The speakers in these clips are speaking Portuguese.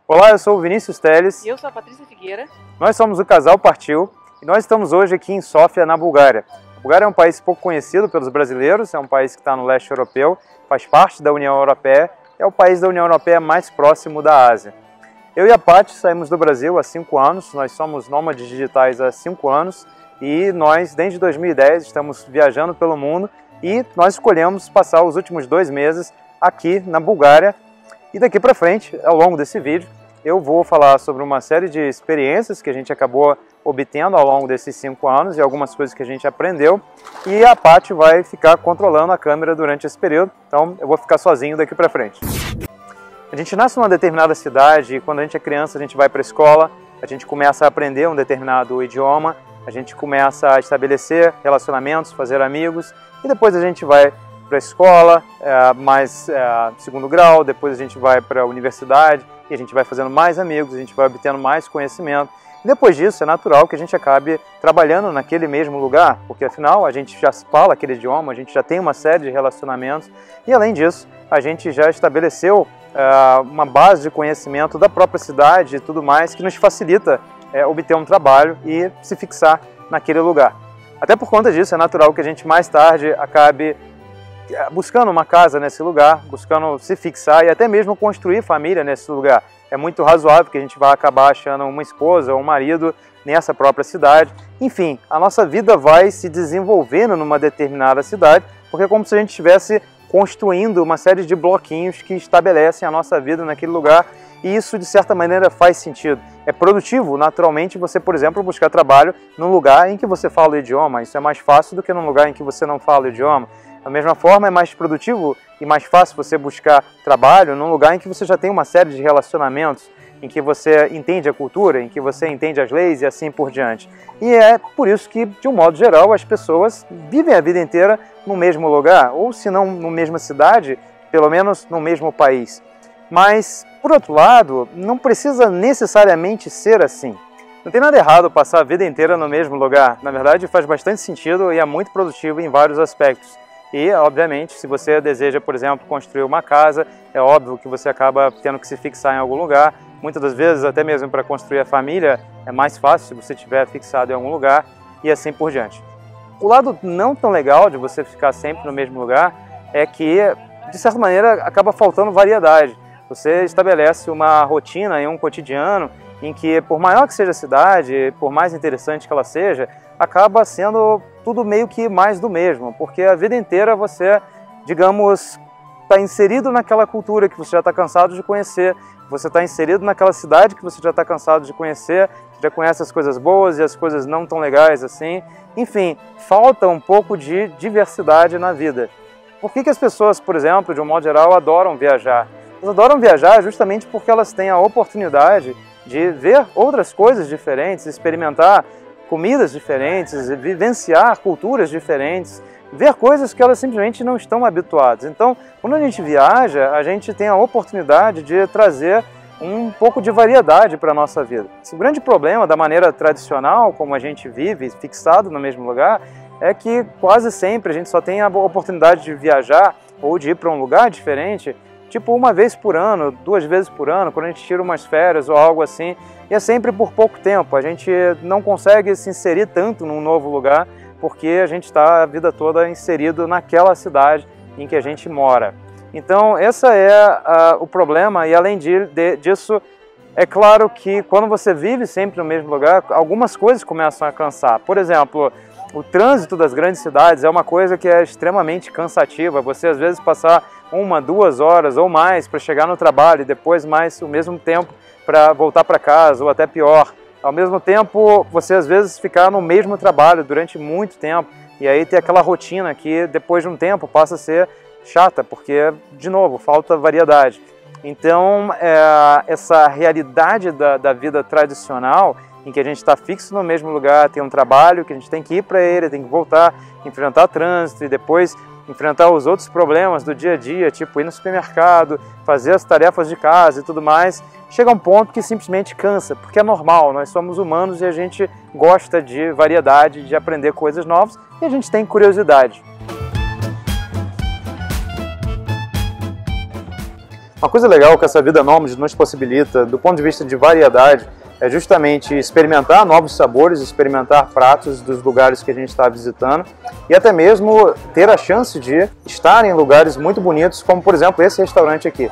Olá, eu sou o Vinícius Teles. E eu sou a Patrícia Figueira. Nós somos o Casal Partiu e nós estamos hoje aqui em Sófia, na Bulgária. A Bulgária é um país pouco conhecido pelos brasileiros, é um país que está no leste europeu, faz parte da União Europeia, é o país da União Europeia mais próximo da Ásia. Eu e a Paty saímos do Brasil há 5 anos, nós somos nômades digitais há 5 anos e nós, desde 2010, estamos viajando pelo mundo e nós escolhemos passar os últimos 2 meses aqui na Bulgária. E daqui para frente, ao longo desse vídeo, eu vou falar sobre uma série de experiências que a gente acabou obtendo ao longo desses 5 anos e algumas coisas que a gente aprendeu. E a Paty vai ficar controlando a câmera durante esse período, então eu vou ficar sozinho daqui para frente. A gente nasce numa determinada cidade e quando a gente é criança a gente vai para a escola, a gente começa a aprender um determinado idioma, a gente começa a estabelecer relacionamentos, fazer amigos e depois a gente vai para a escola, segundo grau, depois a gente vai para a universidade e a gente vai fazendo mais amigos, a gente vai obtendo mais conhecimento. E depois disso é natural que a gente acabe trabalhando naquele mesmo lugar, porque afinal a gente já fala aquele idioma, a gente já tem uma série de relacionamentos e além disso a gente já estabeleceu uma base de conhecimento da própria cidade e tudo mais que nos facilita obter um trabalho e se fixar naquele lugar. Até por conta disso é natural que a gente mais tarde acabe buscando uma casa nesse lugar, buscando se fixar e até mesmo construir família nesse lugar. É muito razoável que a gente vai acabar achando uma esposa ou um marido nessa própria cidade. Enfim, a nossa vida vai se desenvolvendo numa determinada cidade, porque é como se a gente estivesse construindo uma série de bloquinhos que estabelecem a nossa vida naquele lugar e isso de certa maneira faz sentido. É produtivo, naturalmente, você, por exemplo, buscar trabalho num lugar em que você fala o idioma. Isso é mais fácil do que num lugar em que você não fala o idioma. Da mesma forma, é mais produtivo e mais fácil você buscar trabalho num lugar em que você já tem uma série de relacionamentos, em que você entende a cultura, em que você entende as leis e assim por diante. E é por isso que, de um modo geral, as pessoas vivem a vida inteira no mesmo lugar, ou se não na mesma cidade, pelo menos no mesmo país. Mas, por outro lado, não precisa necessariamente ser assim. Não tem nada errado passar a vida inteira no mesmo lugar. Na verdade, faz bastante sentido e é muito produtivo em vários aspectos. E, obviamente, se você deseja, por exemplo, construir uma casa, é óbvio que você acaba tendo que se fixar em algum lugar. Muitas das vezes, até mesmo para construir a família, é mais fácil se você estiver fixado em algum lugar e assim por diante. O lado não tão legal de você ficar sempre no mesmo lugar é que, de certa maneira, acaba faltando variedade. Você estabelece uma rotina e um cotidiano em que, por maior que seja a cidade, por mais interessante que ela seja, acaba sendo tudo meio que mais do mesmo, porque a vida inteira você, digamos, está inserido naquela cultura que você já está cansado de conhecer, você está inserido naquela cidade que você já está cansado de conhecer, já conhece as coisas boas e as coisas não tão legais assim. Enfim, falta um pouco de diversidade na vida. Por que as pessoas, por exemplo, de um modo geral, adoram viajar? Elas adoram viajar justamente porque elas têm a oportunidade de ver outras coisas diferentes, experimentar comidas diferentes, vivenciar culturas diferentes, ver coisas que elas simplesmente não estão habituadas. Então, quando a gente viaja, a gente tem a oportunidade de trazer um pouco de variedade para a nossa vida. O grande problema da maneira tradicional, como a gente vive, fixado no mesmo lugar, é que quase sempre a gente só tem a oportunidade de viajar ou de ir para um lugar diferente tipo 1 vez por ano, 2 vezes por ano, quando a gente tira umas férias ou algo assim, e é sempre por pouco tempo. A gente não consegue se inserir tanto num novo lugar, porque a gente está a vida toda inserido naquela cidade em que a gente mora. Então, esse é o problema, e além disso, é claro que quando você vive sempre no mesmo lugar, algumas coisas começam a cansar. Por exemplo, o trânsito das grandes cidades é uma coisa que é extremamente cansativa. Você às vezes passar 1, 2 horas ou mais para chegar no trabalho e depois mais o mesmo tempo para voltar para casa ou até pior. Ao mesmo tempo, você às vezes ficar no mesmo trabalho durante muito tempo e aí ter aquela rotina que depois de um tempo passa a ser chata, porque, de novo, falta variedade. Então, essa realidade da vida tradicional, em que a gente está fixo no mesmo lugar, tem um trabalho que a gente tem que ir para ele, tem que voltar, enfrentar trânsito e depois enfrentar os outros problemas do dia a dia, tipo ir no supermercado, fazer as tarefas de casa e tudo mais, chega a um ponto que simplesmente cansa, porque é normal, nós somos humanos e a gente gosta de variedade, de aprender coisas novas e a gente tem curiosidade. Uma coisa legal que essa vida nômade nos possibilita, do ponto de vista de variedade, é justamente experimentar novos sabores, experimentar pratos dos lugares que a gente está visitando e até mesmo ter a chance de estar em lugares muito bonitos, como por exemplo esse restaurante aqui.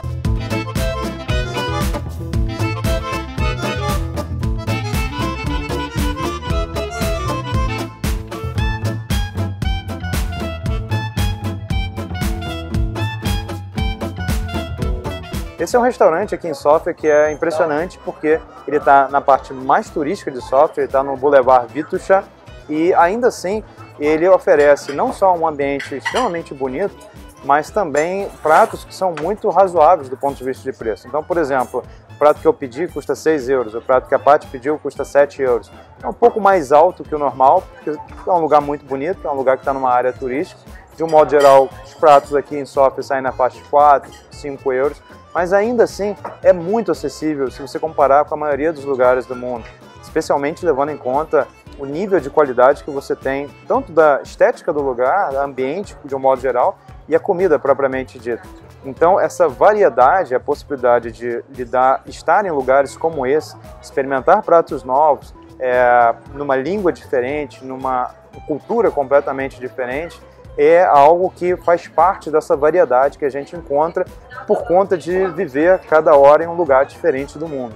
Esse é um restaurante aqui em Sófia que é impressionante porque ele está na parte mais turística de Sófia, ele está no Boulevard Vituša e ainda assim ele oferece não só um ambiente extremamente bonito, mas também pratos que são muito razoáveis do ponto de vista de preço. Então, por exemplo, o prato que eu pedi custa 6 euros, o prato que a Paty pediu custa 7 euros. É um pouco mais alto que o normal, porque é um lugar muito bonito, é um lugar que está numa área turística. De um modo geral, os pratos aqui em Sófia saem na faixa de 4, 5 euros. Mas ainda assim é muito acessível se você comparar com a maioria dos lugares do mundo, especialmente levando em conta o nível de qualidade que você tem, tanto da estética do lugar, ambiente de um modo geral, e a comida propriamente dita. Então essa variedade, a possibilidade de estar em lugares como esse, experimentar pratos novos, numa língua diferente, numa cultura completamente diferente, é algo que faz parte dessa variedade que a gente encontra por conta de viver cada hora em um lugar diferente do mundo.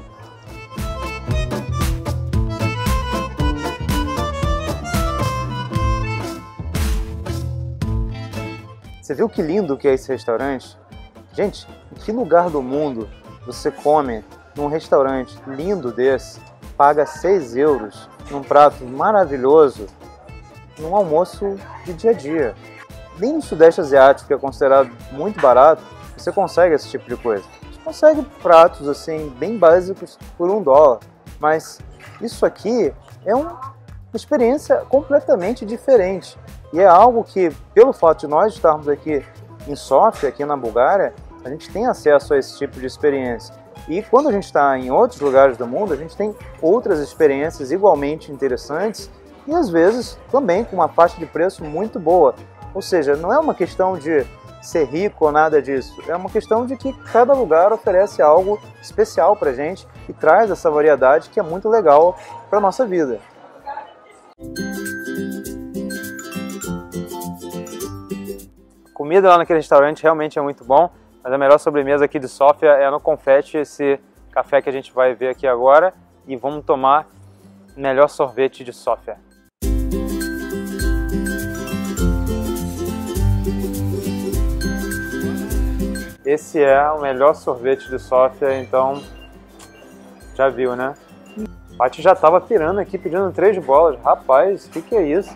Você viu que lindo que é esse restaurante? Gente, em que lugar do mundo você come num restaurante lindo desse, paga 6 euros num prato maravilhoso, num almoço de dia a dia? Nem no Sudeste Asiático, que é considerado muito barato, você consegue esse tipo de coisa. Você consegue pratos assim bem básicos por $1, mas isso aqui é uma experiência completamente diferente. E é algo que, pelo fato de nós estarmos aqui em Sófia, aqui na Bulgária, a gente tem acesso a esse tipo de experiência. E quando a gente está em outros lugares do mundo, a gente tem outras experiências igualmente interessantes e às vezes também com uma faixa de preço muito boa. Ou seja, não é uma questão de ser rico ou nada disso, é uma questão de que cada lugar oferece algo especial para a gente e traz essa variedade que é muito legal para a nossa vida. A comida lá naquele restaurante realmente é muito bom, mas a melhor sobremesa aqui de Sófia é no Confete, esse café que a gente vai ver aqui agora, e vamos tomar o melhor sorvete de Sófia. Esse é o melhor sorvete de Sófia, então já viu, né? A Paty já estava pirando aqui, pedindo 3 bolas. Rapaz, o que é isso?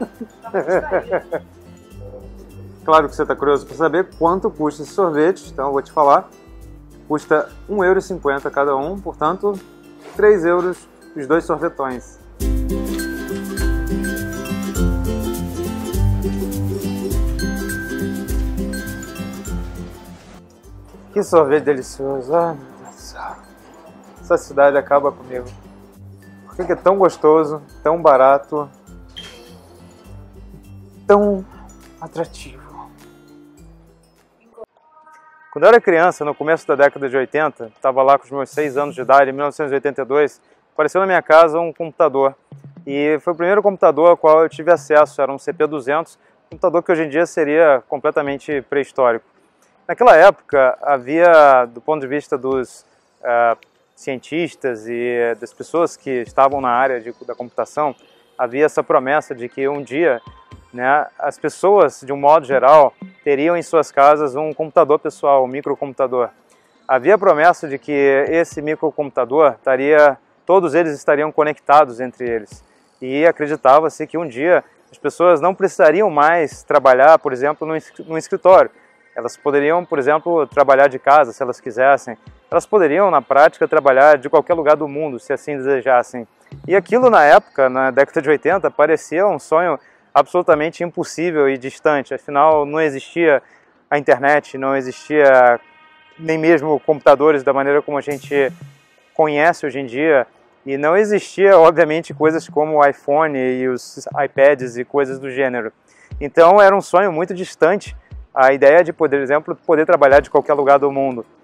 Claro que você está curioso para saber quanto custa esse sorvete, então eu vou te falar. Custa €1,50 cada um, portanto, 3 euros os 2 sorvetões. Que sorvete delicioso! Ai, meu Deus do céu! Essa cidade acaba comigo. Por que é tão gostoso, tão barato, tão atrativo? Quando eu era criança, no começo da década de 80, estava lá com os meus 6 anos de idade, em 1982, apareceu na minha casa um computador. E foi o primeiro computador ao qual eu tive acesso, era um CP200, um computador que hoje em dia seria completamente pré-histórico. Naquela época, havia, do ponto de vista dos cientistas e das pessoas que estavam na área da computação, havia essa promessa de que um dia, né, as pessoas, de um modo geral, teriam em suas casas um computador pessoal, um microcomputador. Havia a promessa de que esse microcomputador todos eles estariam conectados entre eles. E acreditava-se que um dia as pessoas não precisariam mais trabalhar, por exemplo, no escritório. Elas poderiam, por exemplo, trabalhar de casa, se elas quisessem. Elas poderiam, na prática, trabalhar de qualquer lugar do mundo, se assim desejassem. E aquilo, na época, na década de 80, parecia um sonho absolutamente impossível e distante. Afinal, não existia a internet, não existia nem mesmo computadores da maneira como a gente conhece hoje em dia. E não existia, obviamente, coisas como o iPhone e os iPads e coisas do gênero. Então, era um sonho muito distante a ideia de, por exemplo, poder trabalhar de qualquer lugar do mundo.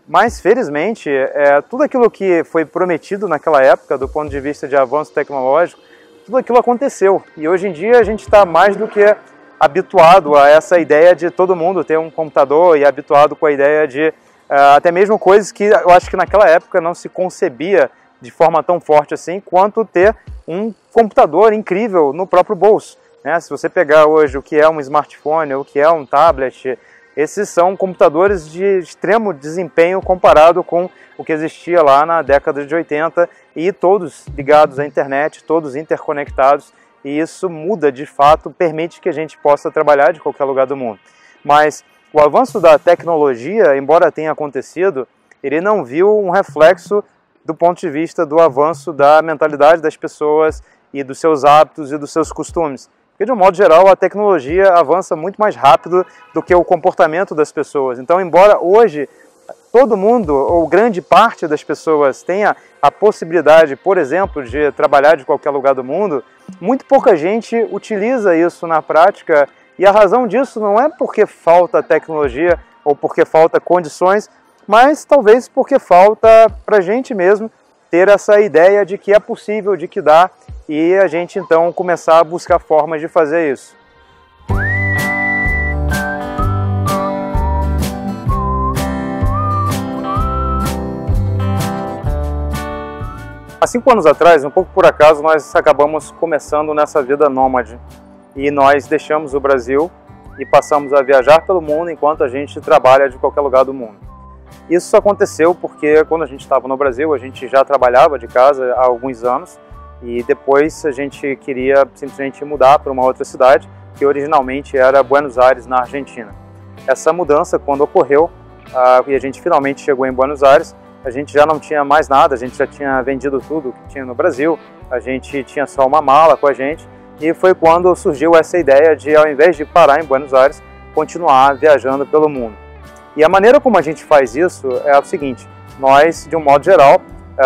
Mas, felizmente, tudo aquilo que foi prometido naquela época, do ponto de vista de avanço tecnológico, tudo aquilo aconteceu. E hoje em dia a gente está mais do que habituado a essa ideia de todo mundo ter um computador e habituado com a ideia de até mesmo coisas que eu acho que naquela época não se concebia de forma tão forte assim, quanto ter um computador incrível no próprio bolso, né? Se você pegar hoje o que é um smartphone, o que é um tablet, esses são computadores de extremo desempenho comparado com o que existia lá na década de 80 e todos ligados à internet, todos interconectados, e isso muda de fato, permite que a gente possa trabalhar de qualquer lugar do mundo. Mas o avanço da tecnologia, embora tenha acontecido, ele não viu um reflexo do ponto de vista do avanço da mentalidade das pessoas e dos seus hábitos e dos seus costumes. Porque, de um modo geral, a tecnologia avança muito mais rápido do que o comportamento das pessoas. Então, embora hoje todo mundo, ou grande parte das pessoas, tenha a possibilidade, por exemplo, de trabalhar de qualquer lugar do mundo, muito pouca gente utiliza isso na prática, e a razão disso não é porque falta tecnologia ou porque falta condições, mas talvez porque falta para a gente mesmo ter essa ideia de que é possível, de que dá, e a gente então começar a buscar formas de fazer isso. Há 5 anos atrás, um pouco por acaso, nós acabamos começando nessa vida nômade e nós deixamos o Brasil e passamos a viajar pelo mundo enquanto a gente trabalha de qualquer lugar do mundo. Isso aconteceu porque quando a gente estava no Brasil, a gente já trabalhava de casa há alguns anos e depois a gente queria simplesmente mudar para uma outra cidade, que originalmente era Buenos Aires, na Argentina. Essa mudança, quando ocorreu e a gente finalmente chegou em Buenos Aires, a gente já não tinha mais nada, a gente já tinha vendido tudo que tinha no Brasil, a gente tinha só uma mala com a gente, e foi quando surgiu essa ideia de, ao invés de parar em Buenos Aires, continuar viajando pelo mundo. E a maneira como a gente faz isso é o seguinte: nós, de um modo geral,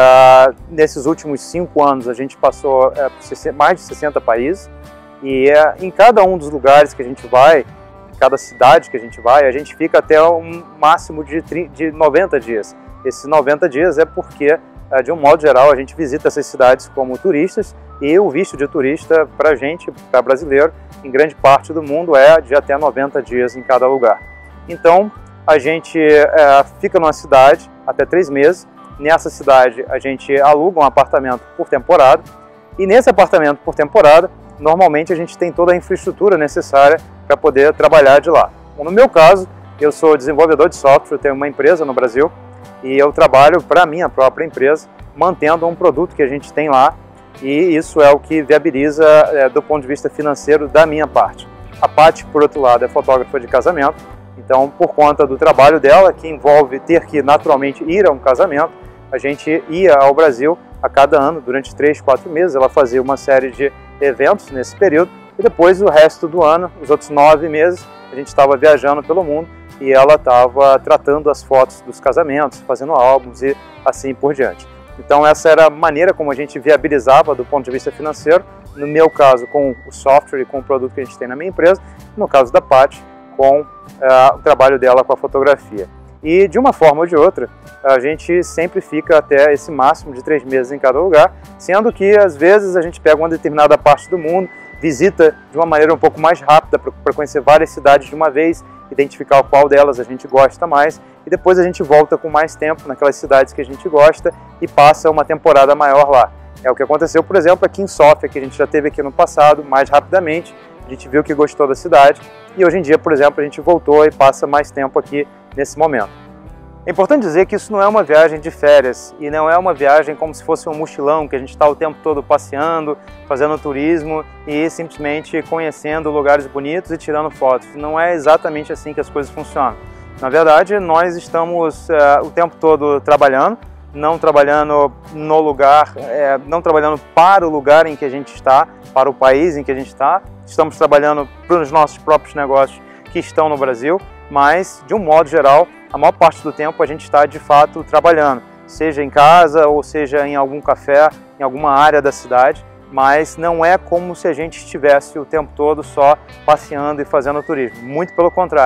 nesses últimos 5 anos a gente passou por mais de 60 países, e em cada um dos lugares que a gente vai, em cada cidade que a gente fica até um máximo de 90 dias. Esses 90 dias é porque, de um modo geral, a gente visita essas cidades como turistas, e o visto de turista para a gente, para brasileiro, em grande parte do mundo é de até 90 dias em cada lugar. Então, a gente fica numa cidade até 3 meses, nessa cidade a gente aluga um apartamento por temporada, e nesse apartamento por temporada, normalmente a gente tem toda a infraestrutura necessária para poder trabalhar de lá. Bom, no meu caso, eu sou desenvolvedor de software, tenho uma empresa no Brasil, e eu trabalho para a minha própria empresa, mantendo um produto que a gente tem lá, e isso é o que viabiliza do ponto de vista financeiro da minha parte. A Paty, por outro lado, é fotógrafa de casamento, então por conta do trabalho dela, que envolve ter que naturalmente ir a um casamento, a gente ia ao Brasil a cada ano, durante 3, 4 meses, ela fazia uma série de eventos nesse período, e depois o resto do ano, os outros 9 meses, a gente estava viajando pelo mundo, e ela estava tratando as fotos dos casamentos, fazendo álbuns e assim por diante. Então essa era a maneira como a gente viabilizava do ponto de vista financeiro, no meu caso com o software e com o produto que a gente tem na minha empresa, no caso da Paty, com o trabalho dela com a fotografia. E de uma forma ou de outra, a gente sempre fica até esse máximo de 3 meses em cada lugar, sendo que às vezes a gente pega uma determinada parte do mundo, visita de uma maneira um pouco mais rápida para conhecer várias cidades de uma vez, identificar qual delas a gente gosta mais, e depois a gente volta com mais tempo naquelas cidades que a gente gosta e passa uma temporada maior lá. É o que aconteceu, por exemplo, aqui em Sofia, que a gente já teve aqui no passado, mais rapidamente, a gente viu que gostou da cidade, e hoje em dia, por exemplo, a gente voltou e passa mais tempo aqui nesse momento. É importante dizer que isso não é uma viagem de férias e não é uma viagem como se fosse um mochilão, que a gente está o tempo todo passeando, fazendo turismo e simplesmente conhecendo lugares bonitos e tirando fotos. Não é exatamente assim que as coisas funcionam. Na verdade, nós estamos o tempo todo trabalhando, não trabalhando no lugar, não trabalhando para o lugar em que a gente está, para o país em que a gente está. Estamos trabalhando para os nossos próprios negócios que estão no Brasil, mas, de um modo geral, a maior parte do tempo a gente está, de fato, trabalhando, seja em casa ou seja em algum café, em alguma área da cidade, mas não é como se a gente estivesse o tempo todo só passeando e fazendo turismo. Muito pelo contrário,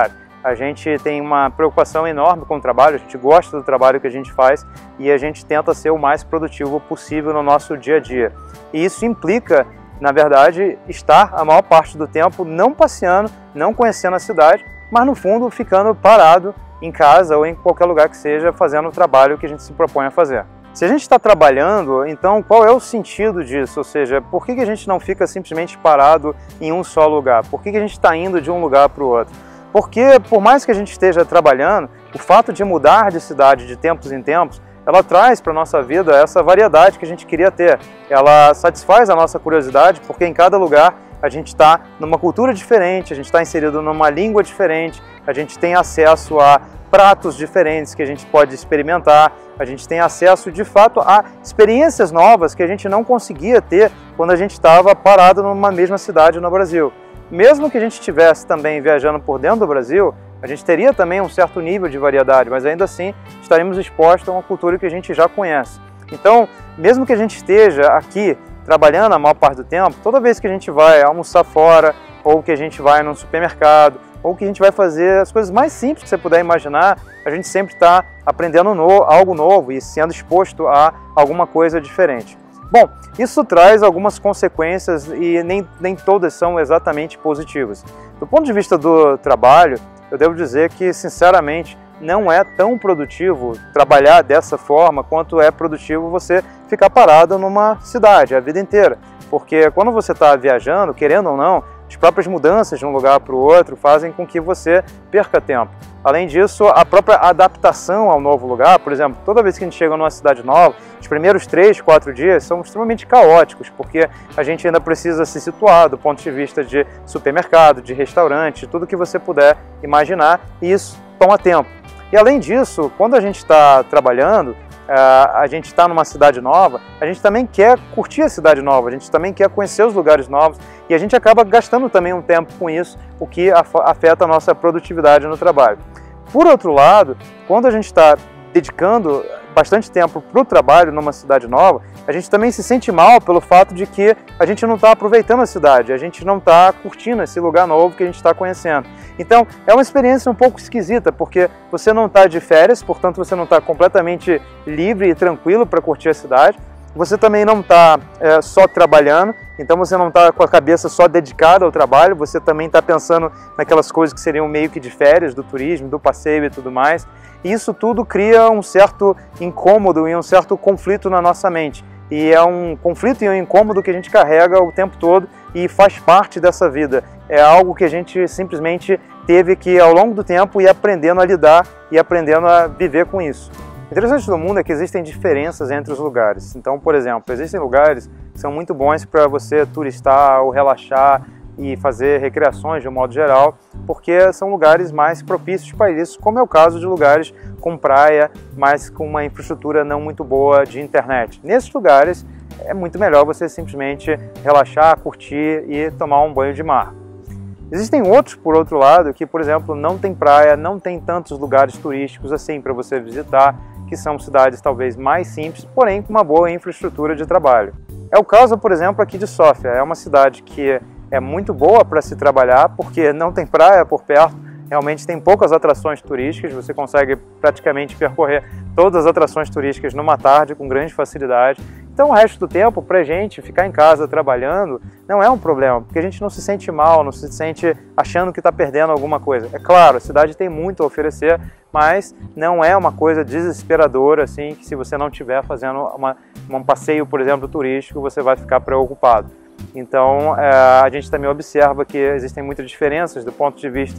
A gente tem uma preocupação enorme com o trabalho, a gente gosta do trabalho que a gente faz e a gente tenta ser o mais produtivo possível no nosso dia a dia. E isso implica, na verdade, estar a maior parte do tempo não passeando, não conhecendo a cidade, mas no fundo ficando parado em casa ou em qualquer lugar que seja, fazendo o trabalho que a gente se propõe a fazer. Se a gente está trabalhando, então qual é o sentido disso? Ou seja, por que a gente não fica simplesmente parado em um só lugar? Por que a gente está indo de um lugar para o outro? Porque, por mais que a gente esteja trabalhando, o fato de mudar de cidade de tempos em tempos, ela traz para a nossa vida essa variedade que a gente queria ter. Ela satisfaz a nossa curiosidade, porque em cada lugar a gente está numa cultura diferente, a gente está inserido numa língua diferente, a gente tem acesso a pratos diferentes que a gente pode experimentar, a gente tem acesso, de fato, a experiências novas que a gente não conseguia ter quando a gente estava parado numa mesma cidade no Brasil. Mesmo que a gente estivesse também viajando por dentro do Brasil, a gente teria também um certo nível de variedade, mas ainda assim estaremos expostos a uma cultura que a gente já conhece. Então, mesmo que a gente esteja aqui trabalhando a maior parte do tempo, toda vez que a gente vai almoçar fora, ou que a gente vai num supermercado, ou que a gente vai fazer as coisas mais simples que você puder imaginar, a gente sempre está aprendendo algo novo e sendo exposto a alguma coisa diferente. Bom, isso traz algumas consequências e nem todas são exatamente positivas. Do ponto de vista do trabalho, eu devo dizer que, sinceramente, não é tão produtivo trabalhar dessa forma quanto é produtivo você ficar parado numa cidade a vida inteira. Porque quando você está viajando, querendo ou não, as próprias mudanças de um lugar para o outro fazem com que você perca tempo. Além disso, a própria adaptação ao novo lugar, por exemplo, toda vez que a gente chega numa cidade nova, os primeiros 3, 4 dias são extremamente caóticos, porque a gente ainda precisa se situar do ponto de vista de supermercado, de restaurante, de tudo que você puder imaginar, e isso toma tempo. E além disso, quando a gente está trabalhando, a gente está numa cidade nova, a gente também quer curtir a cidade nova, a gente também quer conhecer os lugares novos e a gente acaba gastando também um tempo com isso, o que afeta a nossa produtividade no trabalho. Por outro lado, quando a gente está dedicando bastante tempo para o trabalho numa cidade nova, a gente também se sente mal pelo fato de que a gente não está aproveitando a cidade, a gente não está curtindo esse lugar novo que a gente está conhecendo. Então, é uma experiência um pouco esquisita, porque você não está de férias, portanto você não está completamente livre e tranquilo para curtir a cidade, você também não está só trabalhando, então você não está com a cabeça só dedicada ao trabalho, você também está pensando naquelas coisas que seriam meio que de férias, do turismo, do passeio e tudo mais. E isso tudo cria um certo incômodo e um certo conflito na nossa mente. E é um conflito e um incômodo que a gente carrega o tempo todo e faz parte dessa vida. É algo que a gente simplesmente teve que, ao longo do tempo, ir aprendendo a lidar e aprendendo a viver com isso. O interessante do mundo é que existem diferenças entre os lugares. Então, por exemplo, existem lugares que são muito bons para você turistar ou relaxar e fazer recreações de um modo geral, porque são lugares mais propícios para isso, como é o caso de lugares com praia, mas com uma infraestrutura não muito boa de internet. Nesses lugares é muito melhor você simplesmente relaxar, curtir e tomar um banho de mar. Existem outros, por outro lado, que, por exemplo, não tem praia, não tem tantos lugares turísticos assim para você visitar, que são cidades talvez mais simples, porém com uma boa infraestrutura de trabalho. É o caso, por exemplo, aqui de Sófia. É uma cidade que é muito boa para se trabalhar, porque não tem praia por perto, realmente tem poucas atrações turísticas, você consegue praticamente percorrer todas as atrações turísticas numa tarde com grande facilidade. Então o resto do tempo, para a gente ficar em casa trabalhando, não é um problema, porque a gente não se sente mal, não se sente achando que está perdendo alguma coisa. É claro, a cidade tem muito a oferecer, mas não é uma coisa desesperadora, assim, que se você não estiver fazendo um passeio, por exemplo, turístico, você vai ficar preocupado. Então, a gente também observa que existem muitas diferenças do ponto de vista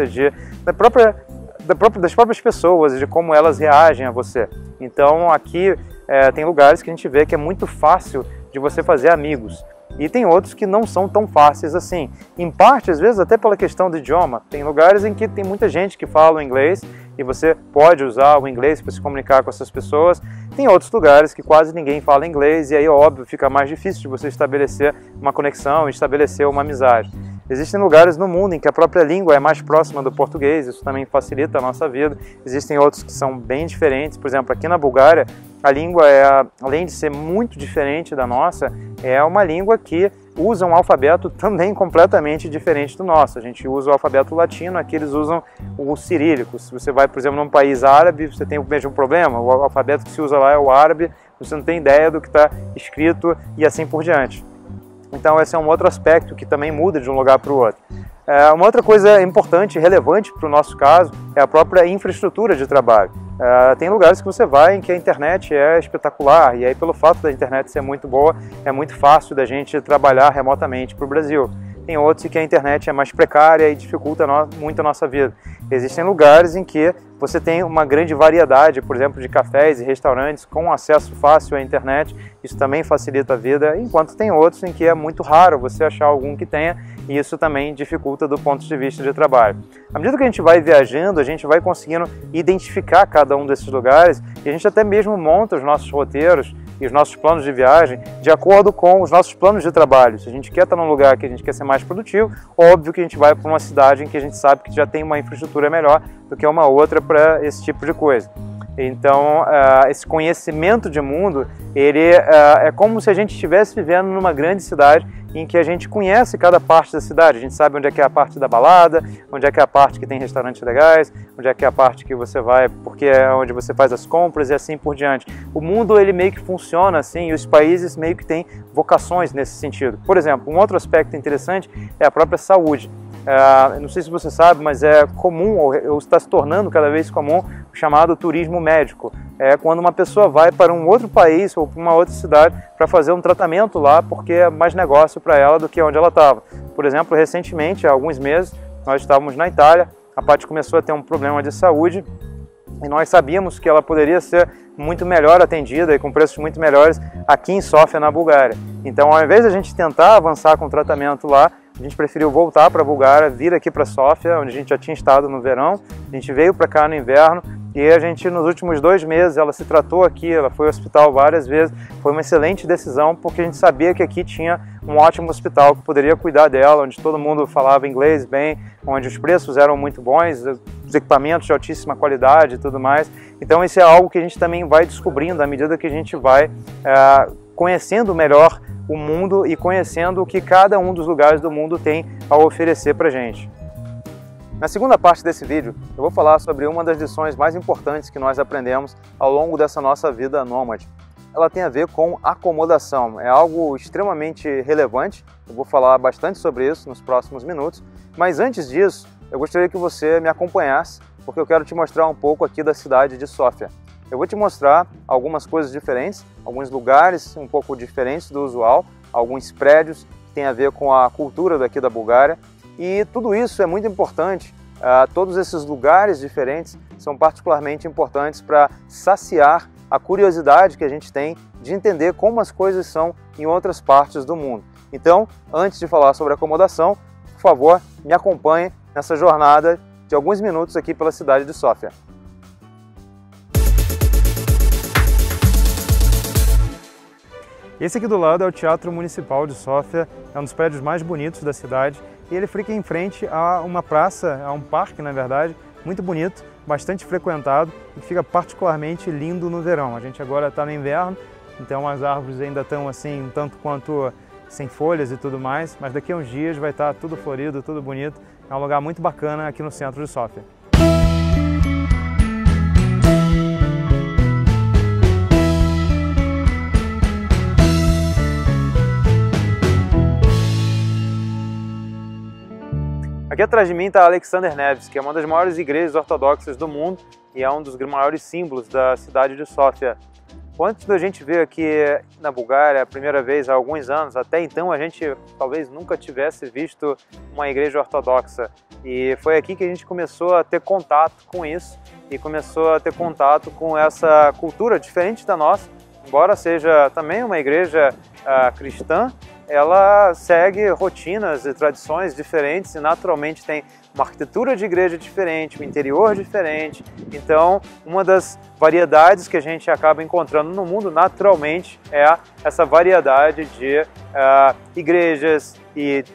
das próprias pessoas e de como elas reagem a você. Então, aqui tem lugares que a gente vê que é muito fácil de você fazer amigos. E tem outros que não são tão fáceis assim. Em parte, às vezes, até pela questão do idioma. Tem lugares em que tem muita gente que fala o inglês e você pode usar o inglês para se comunicar com essas pessoas. Tem outros lugares que quase ninguém fala inglês e aí, óbvio, fica mais difícil de você estabelecer uma conexão, estabelecer uma amizade. Existem lugares no mundo em que a própria língua é mais próxima do português, isso também facilita a nossa vida. Existem outros que são bem diferentes, por exemplo, aqui na Bulgária, a língua, além de ser muito diferente da nossa, é uma língua que usa um alfabeto também completamente diferente do nosso. A gente usa o alfabeto latino, aqui eles usam o cirílico. Se você vai, por exemplo, num país árabe, você tem o mesmo problema, o alfabeto que se usa lá é o árabe, você não tem ideia do que está escrito e assim por diante. Então esse é um outro aspecto que também muda de um lugar para o outro. Uma outra coisa importante e relevante para o nosso caso é a própria infraestrutura de trabalho. Tem lugares que você vai em que a internet é espetacular, e aí pelo fato da internet ser muito boa, é muito fácil da gente trabalhar remotamente para o Brasil. Tem outros em que a internet é mais precária e dificulta muito a nossa vida. Existem lugares em que você tem uma grande variedade, por exemplo, de cafés e restaurantes com acesso fácil à internet, isso também facilita a vida, enquanto tem outros em que é muito raro você achar algum que tenha, e isso também dificulta do ponto de vista de trabalho. À medida que a gente vai viajando, a gente vai conseguindo identificar cada um desses lugares, e a gente até mesmo monta os nossos roteiros e os nossos planos de viagem de acordo com os nossos planos de trabalho. Se a gente quer estar num lugar que a gente quer ser mais produtivo, óbvio que a gente vai para uma cidade em que a gente sabe que já tem uma infraestrutura melhor do que uma outra para esse tipo de coisa. Então, esse conhecimento de mundo, ele é como se a gente estivesse vivendo numa grande cidade em que a gente conhece cada parte da cidade. A gente sabe onde é que é a parte da balada, onde é que é a parte que tem restaurantes legais, onde é que é a parte que você vai porque é onde você faz as compras e assim por diante. O mundo, ele meio que funciona assim, e os países meio que têm vocações nesse sentido. Por exemplo, um outro aspecto interessante é a própria saúde. Não sei se você sabe, mas é comum, ou está se tornando cada vez comum, o chamado turismo médico. É quando uma pessoa vai para um outro país ou para uma outra cidade para fazer um tratamento lá, porque é mais negócio para ela do que onde ela estava. Por exemplo, recentemente, há alguns meses, nós estávamos na Itália, a Paty começou a ter um problema de saúde e nós sabíamos que ela poderia ser muito melhor atendida e com preços muito melhores aqui em Sófia, na Bulgária. Então, ao invés de a gente tentar avançar com o tratamento lá, a gente preferiu voltar para a Bulgária, vir aqui para Sófia, onde a gente já tinha estado no verão. A gente veio para cá no inverno e a gente, nos últimos 2 meses, ela se tratou aqui, ela foi ao hospital várias vezes. Foi uma excelente decisão, porque a gente sabia que aqui tinha um ótimo hospital que poderia cuidar dela, onde todo mundo falava inglês bem, onde os preços eram muito bons, os equipamentos de altíssima qualidade e tudo mais. Então isso é algo que a gente também vai descobrindo à medida que a gente vai conhecendo melhor o mundo e conhecendo o que cada um dos lugares do mundo tem a oferecer para a gente. Na segunda parte desse vídeo, eu vou falar sobre uma das lições mais importantes que nós aprendemos ao longo dessa nossa vida nômade. Ela tem a ver com acomodação. É algo extremamente relevante, eu vou falar bastante sobre isso nos próximos minutos, mas antes disso, eu gostaria que você me acompanhasse, porque eu quero te mostrar um pouco aqui da cidade de Sófia. Eu vou te mostrar algumas coisas diferentes, alguns lugares um pouco diferentes do usual, alguns prédios que têm a ver com a cultura daqui da Bulgária. E tudo isso é muito importante, todos esses lugares diferentes são particularmente importantes para saciar a curiosidade que a gente tem de entender como as coisas são em outras partes do mundo. Então, antes de falar sobre acomodação, por favor, me acompanhe nessa jornada de alguns minutos aqui pela cidade de Sófia. Esse aqui do lado é o Teatro Municipal de Sófia, é um dos prédios mais bonitos da cidade e ele fica em frente a uma praça, a um parque na verdade, muito bonito, bastante frequentado e que fica particularmente lindo no verão. A gente agora está no inverno, então as árvores ainda estão assim, um tanto quanto sem folhas e tudo mais, mas daqui a uns dias vai estar tudo florido, tudo bonito. É um lugar muito bacana aqui no centro de Sófia. Aqui atrás de mim está Alexander Nevsky, que é uma das maiores igrejas ortodoxas do mundo e é um dos maiores símbolos da cidade de Sófia. Antes da gente ver aqui na Bulgária a primeira vez há alguns anos, até então a gente talvez nunca tivesse visto uma igreja ortodoxa. E foi aqui que a gente começou a ter contato com isso e começou a ter contato com essa cultura diferente da nossa. Embora seja também uma igreja cristã, ela segue rotinas e tradições diferentes e naturalmente tem uma arquitetura de igreja diferente, um interior diferente. Então, uma das variedades que a gente acaba encontrando no mundo naturalmente é essa variedade de igrejas e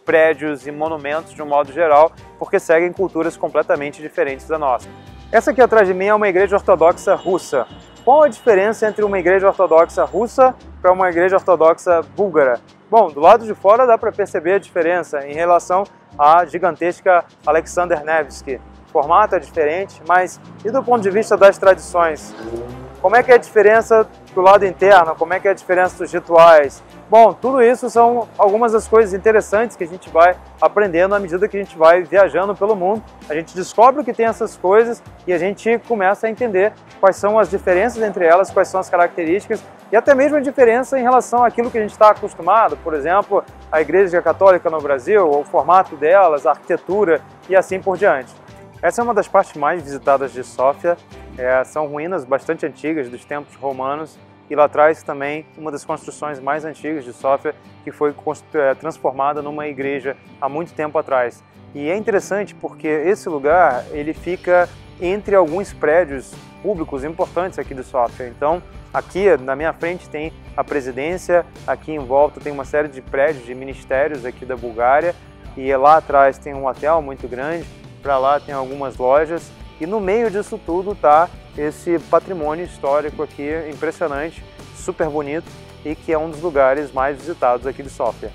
prédios e monumentos de um modo geral, porque seguem culturas completamente diferentes da nossa. Essa aqui atrás de mim é uma igreja ortodoxa russa. Qual a diferença entre uma igreja ortodoxa russa para uma igreja ortodoxa búlgara? Bom, do lado de fora dá para perceber a diferença em relação à gigantesca Alexander Nevsky. O formato é diferente, mas e do ponto de vista das tradições? Como é que é a diferença do lado interno? Como é que é a diferença dos rituais? Bom, tudo isso são algumas das coisas interessantes que a gente vai aprendendo à medida que a gente vai viajando pelo mundo. A gente descobre que tem essas coisas e a gente começa a entender quais são as diferenças entre elas, quais são as características e até mesmo a diferença em relação àquilo que a gente está acostumado. Por exemplo, a Igreja Católica no Brasil, o formato delas, a arquitetura e assim por diante. Essa é uma das partes mais visitadas de Sófia. São ruínas bastante antigas dos tempos romanos e lá atrás também uma das construções mais antigas de Sófia, que foi transformada numa igreja há muito tempo atrás. E é interessante porque esse lugar ele fica entre alguns prédios públicos importantes aqui de Sófia. Então aqui na minha frente tem a presidência, aqui em volta tem uma série de prédios de ministérios aqui da Bulgária e lá atrás tem um hotel muito grande, para lá tem algumas lojas e no meio disso tudo está esse patrimônio histórico aqui impressionante, super bonito e que é um dos lugares mais visitados aqui de Sófia.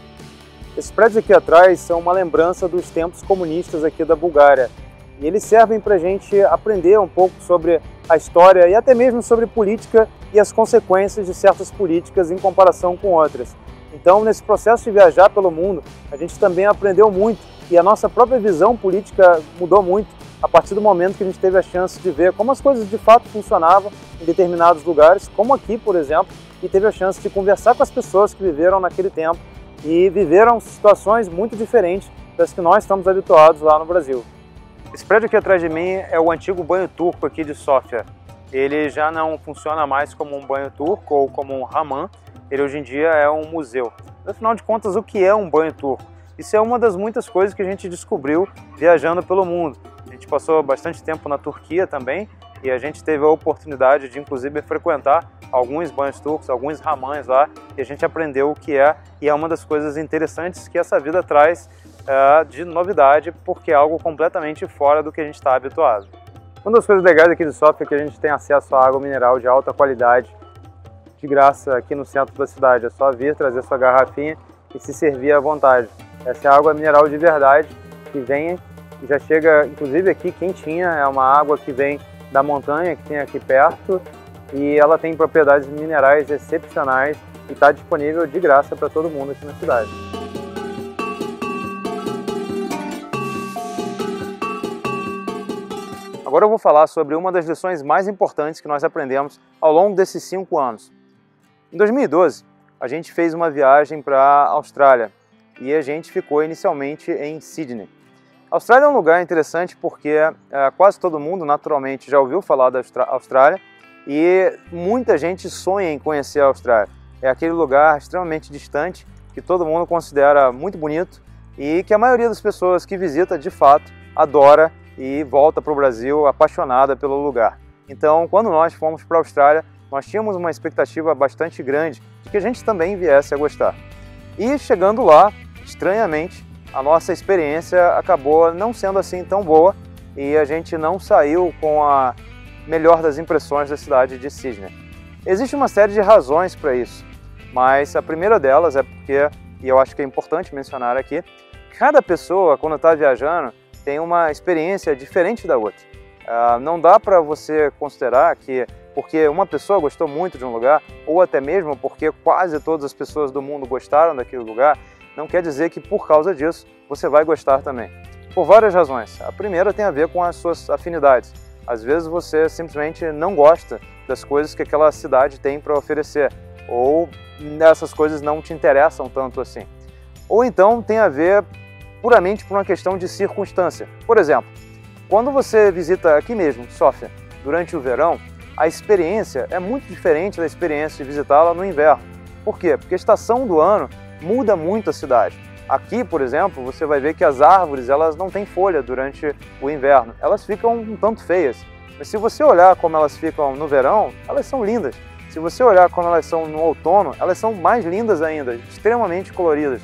Esses prédios aqui atrás são uma lembrança dos tempos comunistas aqui da Bulgária e eles servem para a gente aprender um pouco sobre a história e até mesmo sobre política e as consequências de certas políticas em comparação com outras. Então, nesse processo de viajar pelo mundo, a gente também aprendeu muito e a nossa própria visão política mudou muito a partir do momento que a gente teve a chance de ver como as coisas de fato funcionavam em determinados lugares, como aqui, por exemplo, e teve a chance de conversar com as pessoas que viveram naquele tempo e viveram situações muito diferentes das que nós estamos habituados lá no Brasil. Esse prédio aqui atrás de mim é o antigo banho turco aqui de Sófia. Ele já não funciona mais como um banho turco ou como um hammam, ele hoje em dia é um museu. Afinal de contas, o que é um banho turco? Isso é uma das muitas coisas que a gente descobriu viajando pelo mundo. A gente passou bastante tempo na Turquia também e a gente teve a oportunidade de inclusive frequentar alguns banhos turcos, alguns hammams lá e a gente aprendeu o que é e é uma das coisas interessantes que essa vida traz de novidade porque é algo completamente fora do que a gente está habituado. Uma das coisas legais aqui de Sófia é que a gente tem acesso a água mineral de alta qualidade de graça aqui no centro da cidade. É só vir, trazer sua garrafinha e se servir à vontade. Essa é água mineral de verdade que vem e já chega inclusive aqui quentinha, é uma água que vem da montanha que tem aqui perto e ela tem propriedades minerais excepcionais e está disponível de graça para todo mundo aqui na cidade. Agora eu vou falar sobre uma das lições mais importantes que nós aprendemos ao longo desses 5 anos. Em 2012, a gente fez uma viagem para a Austrália e a gente ficou inicialmente em Sydney. A Austrália é um lugar interessante porque quase todo mundo naturalmente já ouviu falar da Austrália e muita gente sonha em conhecer a Austrália. É aquele lugar extremamente distante que todo mundo considera muito bonito e que a maioria das pessoas que visita de fato adora e volta para o Brasil apaixonada pelo lugar. Então, quando nós fomos para a Austrália, nós tínhamos uma expectativa bastante grande de que a gente também viesse a gostar. E chegando lá, estranhamente, a nossa experiência acabou não sendo assim tão boa e a gente não saiu com a melhor das impressões da cidade de Sydney. Existe uma série de razões para isso, mas a primeira delas é porque, e eu acho que é importante mencionar aqui, cada pessoa, quando está viajando, tem uma experiência diferente da outra. Não dá para você considerar que porque uma pessoa gostou muito de um lugar, ou até mesmo porque quase todas as pessoas do mundo gostaram daquele lugar, não quer dizer que por causa disso você vai gostar também. Por várias razões. A primeira tem a ver com as suas afinidades. Às vezes você simplesmente não gosta das coisas que aquela cidade tem para oferecer, ou essas coisas não te interessam tanto assim. Ou então tem a ver puramente por uma questão de circunstância. Por exemplo, quando você visita aqui mesmo, Sófia, durante o verão, a experiência é muito diferente da experiência de visitá-la no inverno. Por quê? Porque a estação do ano muda muito a cidade. Aqui, por exemplo, você vai ver que as árvores elas não têm folha durante o inverno. Elas ficam um tanto feias. Mas se você olhar como elas ficam no verão, elas são lindas. Se você olhar como elas são no outono, elas são mais lindas ainda, extremamente coloridas.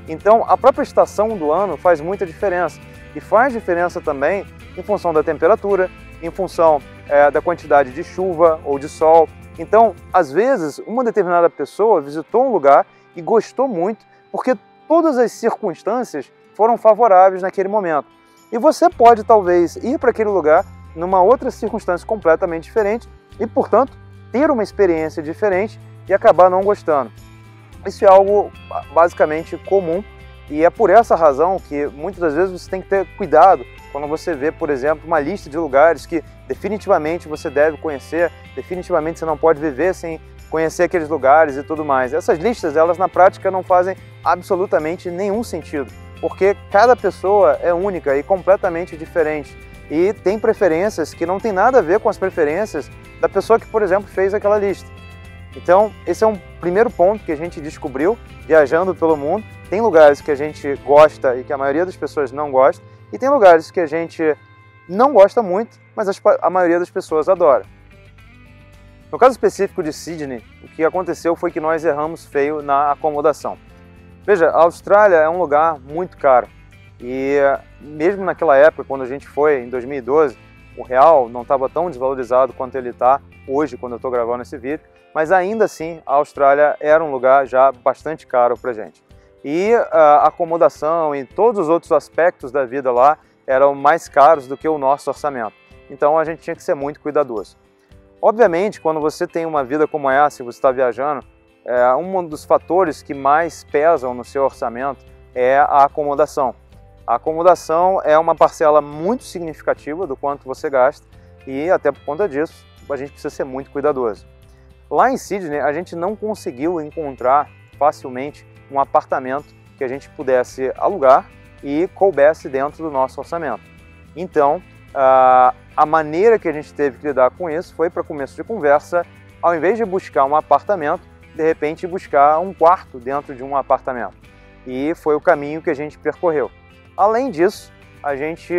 Então, a própria estação do ano faz muita diferença. E faz diferença também em função da temperatura, em função da quantidade de chuva ou de sol. Então, às vezes, uma determinada pessoa visitou um lugar e gostou muito porque todas as circunstâncias foram favoráveis naquele momento. E você pode, talvez, ir para aquele lugar numa outra circunstância completamente diferente e, portanto, ter uma experiência diferente e acabar não gostando. Isso é algo basicamente comum e é por essa razão que muitas das vezes você tem que ter cuidado quando você vê, por exemplo, uma lista de lugares que definitivamente você deve conhecer, definitivamente você não pode viver sem conhecer aqueles lugares e tudo mais. Essas listas, elas na prática não fazem absolutamente nenhum sentido, porque cada pessoa é única e completamente diferente e tem preferências que não tem nada a ver com as preferências da pessoa que, por exemplo, fez aquela lista. Então, esse é um primeiro ponto que a gente descobriu viajando pelo mundo. Tem lugares que a gente gosta e que a maioria das pessoas não gosta, e tem lugares que a gente não gosta muito, mas a maioria das pessoas adora. No caso específico de Sydney, o que aconteceu foi que nós erramos feio na acomodação. Veja, a Austrália é um lugar muito caro e mesmo naquela época, quando a gente foi, em 2012, o real não estava tão desvalorizado quanto ele está hoje, quando eu estou gravando esse vídeo, mas ainda assim a Austrália era um lugar já bastante caro para a gente. E a acomodação e todos os outros aspectos da vida lá eram mais caros do que o nosso orçamento. Então a gente tinha que ser muito cuidadoso. Obviamente, quando você tem uma vida como essa e você está viajando, um dos fatores que mais pesam no seu orçamento é a acomodação. A acomodação é uma parcela muito significativa do quanto você gasta e até por conta disso a gente precisa ser muito cuidadoso. Lá em Sydney a gente não conseguiu encontrar facilmente um apartamento que a gente pudesse alugar e coubesse dentro do nosso orçamento. Então, a maneira que a gente teve que lidar com isso foi, para começo de conversa, ao invés de buscar um apartamento, de repente buscar um quarto dentro de um apartamento. E foi o caminho que a gente percorreu. Além disso, a gente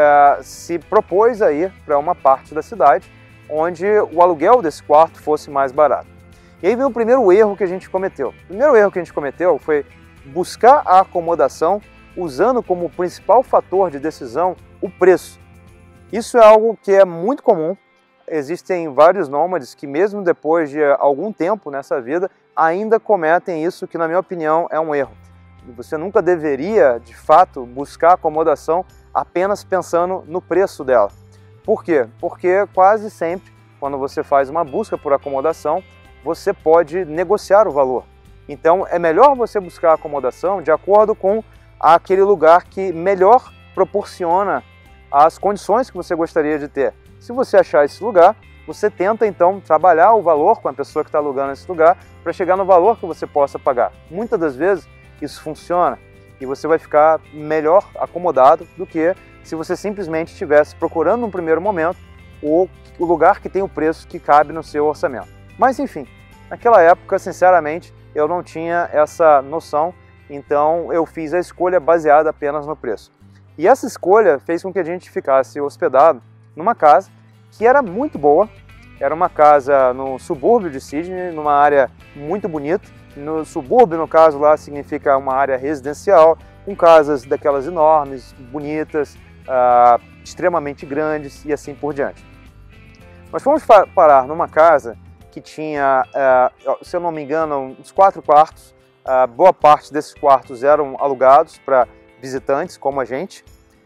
se propôs a ir para uma parte da cidade onde o aluguel desse quarto fosse mais barato. E aí vem o primeiro erro que a gente cometeu. O primeiro erro que a gente cometeu foi buscar a acomodação usando como principal fator de decisão o preço. Isso é algo que é muito comum. Existem vários nômades que mesmo depois de algum tempo nessa vida ainda cometem isso, que na minha opinião é um erro. Você nunca deveria, de fato, buscar acomodação apenas pensando no preço dela. Por quê? Porque quase sempre, quando você faz uma busca por acomodação, você pode negociar o valor. Então é melhor você buscar a acomodação de acordo com aquele lugar que melhor proporciona as condições que você gostaria de ter. Se você achar esse lugar, você tenta então trabalhar o valor com a pessoa que está alugando esse lugar para chegar no valor que você possa pagar. Muitas das vezes isso funciona e você vai ficar melhor acomodado do que se você simplesmente estivesse procurando no primeiro momento o lugar que tem o preço que cabe no seu orçamento. Mas enfim, naquela época, sinceramente, eu não tinha essa noção, então eu fiz a escolha baseada apenas no preço. E essa escolha fez com que a gente ficasse hospedado numa casa que era muito boa, era uma casa no subúrbio de Sydney, numa área muito bonita. No subúrbio, no caso, lá significa uma área residencial, com casas daquelas enormes, bonitas, extremamente grandes e assim por diante. Nós fomos parar numa casa que tinha, se eu não me engano, uns 4 quartos. Boa parte desses quartos eram alugados para visitantes como a gente,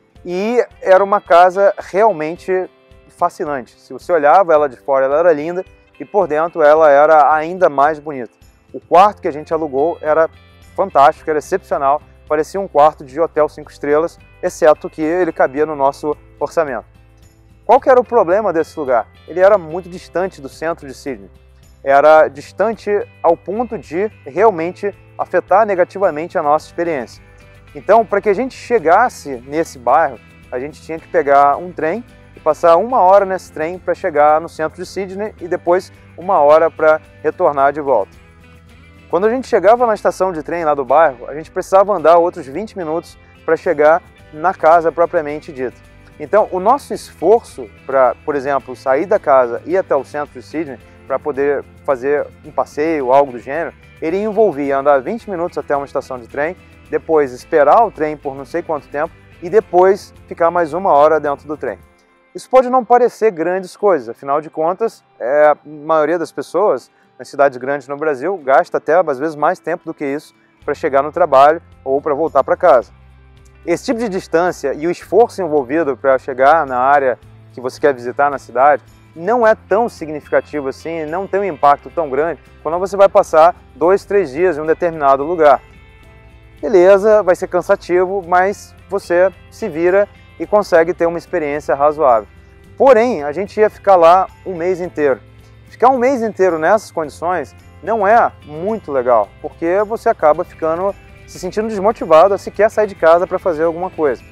e era uma casa realmente fascinante. Se você olhava ela de fora, ela era linda, e por dentro ela era ainda mais bonita. O quarto que a gente alugou era fantástico, era excepcional, parecia um quarto de hotel 5 estrelas, exceto que ele cabia no nosso orçamento. Qual que era o problema desse lugar? Ele era muito distante do centro de Sydney. Era distante ao ponto de realmente afetar negativamente a nossa experiência. Então, para que a gente chegasse nesse bairro, a gente tinha que pegar um trem e passar 1 hora nesse trem para chegar no centro de Sydney e depois 1 hora para retornar de volta. Quando a gente chegava na estação de trem lá do bairro, a gente precisava andar outros 20 minutos para chegar na casa propriamente dita. Então, o nosso esforço para, por exemplo, sair da casa e ir até o centro de Sydney para poder fazer um passeio, algo do gênero, ele envolvia andar 20 minutos até uma estação de trem, depois esperar o trem por não sei quanto tempo e depois ficar mais 1 hora dentro do trem. Isso pode não parecer grandes coisas, afinal de contas, a maioria das pessoas nas cidades grandes no Brasil gasta até às vezes mais tempo do que isso para chegar no trabalho ou para voltar para casa. Esse tipo de distância e o esforço envolvido para chegar na área que você quer visitar na cidade não é tão significativo assim, não tem um impacto tão grande quando você vai passar 2, 3 dias em um determinado lugar. Beleza, vai ser cansativo, mas você se vira e consegue ter uma experiência razoável. Porém, a gente ia ficar lá um mês inteiro. Ficar um mês inteiro nessas condições não é muito legal, porque você acaba ficando se sentindo desmotivado a sequer sair de casa para fazer alguma coisa.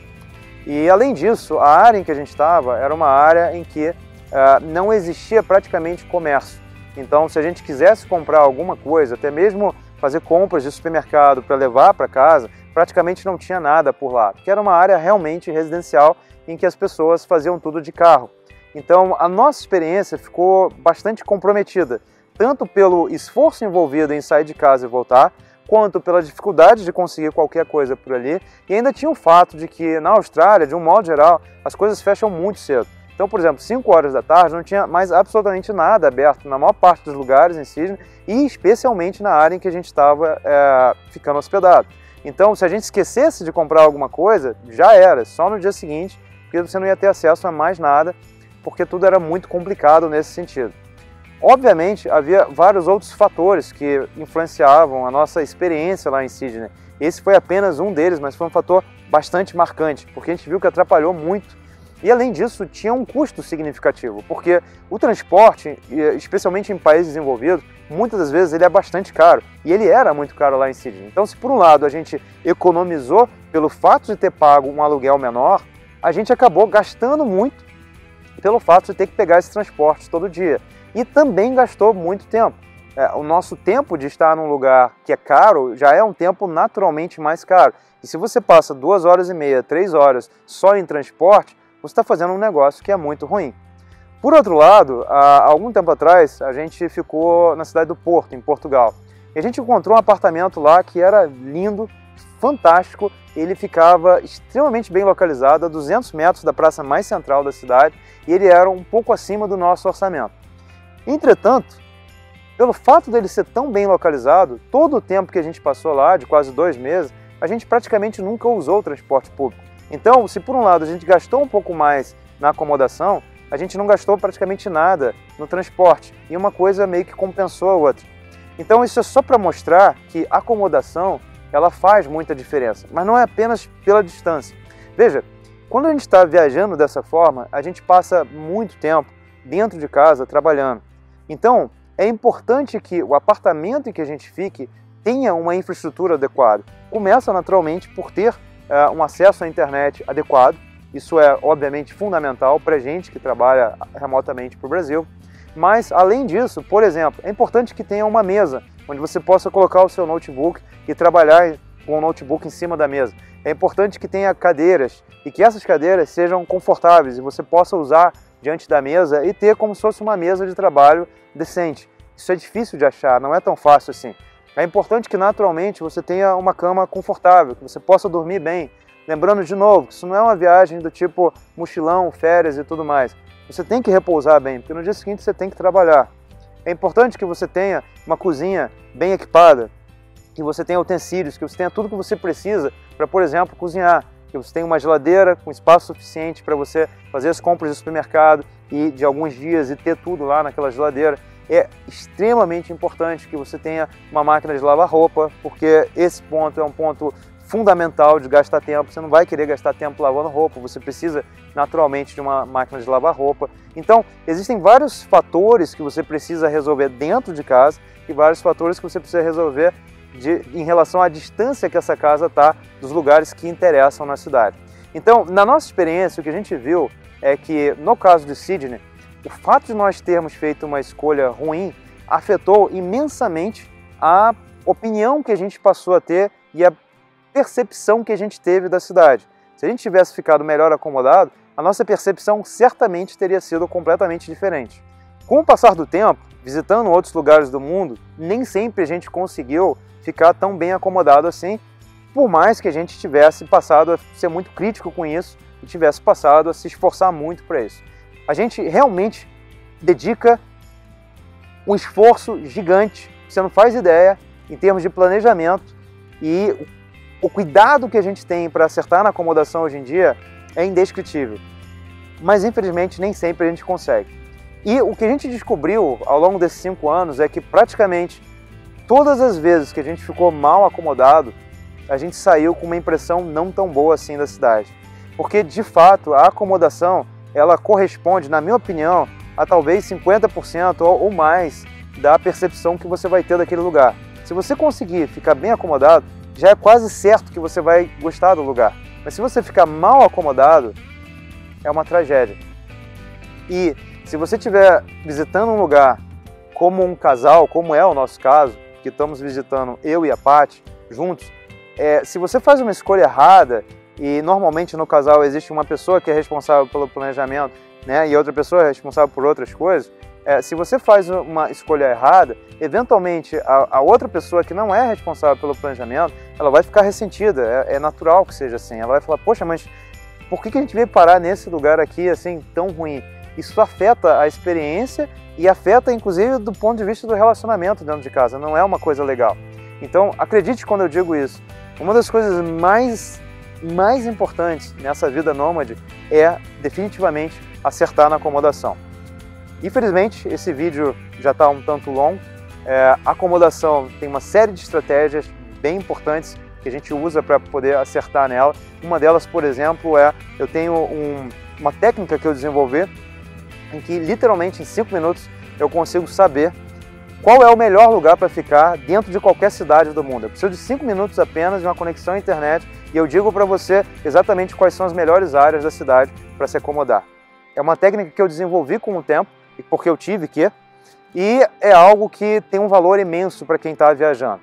E além disso, a área em que a gente estava era uma área em que não existia praticamente comércio. Então, se a gente quisesse comprar alguma coisa, até mesmo fazer compras de supermercado para levar para casa, praticamente não tinha nada por lá, porque era uma área realmente residencial em que as pessoas faziam tudo de carro. Então, a nossa experiência ficou bastante comprometida, tanto pelo esforço envolvido em sair de casa e voltar, quanto pela dificuldade de conseguir qualquer coisa por ali, e ainda tinha o fato de que na Austrália, de um modo geral, as coisas fecham muito cedo. Então, por exemplo, 5 horas da tarde não tinha mais absolutamente nada aberto na maior parte dos lugares em Sydney e especialmente na área em que a gente estava ficando hospedado. Então, se a gente esquecesse de comprar alguma coisa, já era, só no dia seguinte, porque você não ia ter acesso a mais nada, porque tudo era muito complicado nesse sentido. Obviamente, havia vários outros fatores que influenciavam a nossa experiência lá em Sydney. Esse foi apenas um deles, mas foi um fator bastante marcante, porque a gente viu que atrapalhou muito. E além disso, tinha um custo significativo, porque o transporte, especialmente em países desenvolvidos, muitas das vezes ele é bastante caro, e ele era muito caro lá em Sydney. Então, se por um lado a gente economizou pelo fato de ter pago um aluguel menor, a gente acabou gastando muito pelo fato de ter que pegar esse transporte todo dia. E também gastou muito tempo. O nosso tempo de estar num lugar que é caro já é um tempo naturalmente mais caro. E se você passa 2 horas e meia, 3 horas só em transporte, você está fazendo um negócio que é muito ruim. Por outro lado, há algum tempo atrás, a gente ficou na cidade do Porto, em Portugal. E a gente encontrou um apartamento lá que era lindo, fantástico. Ele ficava extremamente bem localizado, a 200 metros da praça mais central da cidade, e ele era um pouco acima do nosso orçamento. Entretanto, pelo fato dele ser tão bem localizado, todo o tempo que a gente passou lá, de quase 2 meses, a gente praticamente nunca usou o transporte público. Então, se por um lado a gente gastou um pouco mais na acomodação, a gente não gastou praticamente nada no transporte, e uma coisa meio que compensou a outra. Então isso é só para mostrar que a acomodação ela faz muita diferença, mas não é apenas pela distância. Veja, quando a gente está viajando dessa forma, a gente passa muito tempo dentro de casa trabalhando. Então, é importante que o apartamento em que a gente fique tenha uma infraestrutura adequada. Começa naturalmente por ter um acesso à internet adequado. Isso é obviamente fundamental para a gente que trabalha remotamente para o Brasil. Mas além disso, por exemplo, é importante que tenha uma mesa onde você possa colocar o seu notebook e trabalhar com o notebook em cima da mesa. É importante que tenha cadeiras e que essas cadeiras sejam confortáveis e você possa usar diante da mesa e ter como se fosse uma mesa de trabalho decente. Isso é difícil de achar, não é tão fácil assim. É importante que naturalmente você tenha uma cama confortável, que você possa dormir bem. Lembrando de novo, que isso não é uma viagem do tipo mochilão, férias e tudo mais. Você tem que repousar bem, porque no dia seguinte você tem que trabalhar. É importante que você tenha uma cozinha bem equipada, que você tenha utensílios, que você tenha tudo que você precisa para, por exemplo, cozinhar. Que você tenha uma geladeira com espaço suficiente para você fazer as compras do supermercado e de alguns dias e ter tudo lá naquela geladeira. É extremamente importante que você tenha uma máquina de lavar roupa, porque esse ponto é um ponto fundamental de gastar tempo. Você não vai querer gastar tempo lavando roupa, você precisa naturalmente de uma máquina de lavar roupa. Então, existem vários fatores que você precisa resolver dentro de casa e vários fatores que você precisa resolver em relação à distância que essa casa está dos lugares que interessam na cidade. Então, na nossa experiência, o que a gente viu é que, no caso de Sydney, o fato de nós termos feito uma escolha ruim afetou imensamente a opinião que a gente passou a ter e a percepção que a gente teve da cidade. Se a gente tivesse ficado melhor acomodado, a nossa percepção certamente teria sido completamente diferente. Com o passar do tempo, visitando outros lugares do mundo, nem sempre a gente conseguiu ficar tão bem acomodado assim, por mais que a gente tivesse passado a ser muito crítico com isso e tivesse passado a se esforçar muito para isso. A gente realmente dedica um esforço gigante, você não faz ideia, em termos de planejamento, e o cuidado que a gente tem para acertar na acomodação hoje em dia é indescritível. Mas infelizmente nem sempre a gente consegue. E o que a gente descobriu ao longo desses 5 anos é que praticamente todas as vezes que a gente ficou mal acomodado, a gente saiu com uma impressão não tão boa assim da cidade. Porque de fato a acomodação, ela corresponde, na minha opinião, a talvez 50% ou mais da percepção que você vai ter daquele lugar. Se você conseguir ficar bem acomodado, já é quase certo que você vai gostar do lugar. Mas se você ficar mal acomodado, é uma tragédia. E se você estiver visitando um lugar como um casal, como é o nosso caso, que estamos visitando eu e a Paty juntos, se você faz uma escolha errada, e normalmente no casal existe uma pessoa que é responsável pelo planejamento, né, e outra pessoa é responsável por outras coisas, se você faz uma escolha errada, eventualmente a outra pessoa que não é responsável pelo planejamento, ela vai ficar ressentida, é natural que seja assim. Ela vai falar, poxa, mas por que a gente veio parar nesse lugar aqui assim tão ruim? Isso afeta a experiência e afeta inclusive do ponto de vista do relacionamento dentro de casa, não é uma coisa legal. Então acredite quando eu digo isso, uma das coisas mais importantes nessa vida nômade é definitivamente acertar na acomodação. Infelizmente, esse vídeo já está um tanto longo. A acomodação tem uma série de estratégias bem importantes que a gente usa para poder acertar nela. Uma delas, por exemplo, eu tenho uma técnica que eu desenvolvi em que literalmente em 5 minutos eu consigo saber qual é o melhor lugar para ficar dentro de qualquer cidade do mundo. Eu preciso de 5 minutos apenas de uma conexão à internet e eu digo para você exatamente quais são as melhores áreas da cidade para se acomodar. É uma técnica que eu desenvolvi com o tempo, porque eu tive que, e é algo que tem um valor imenso para quem está viajando.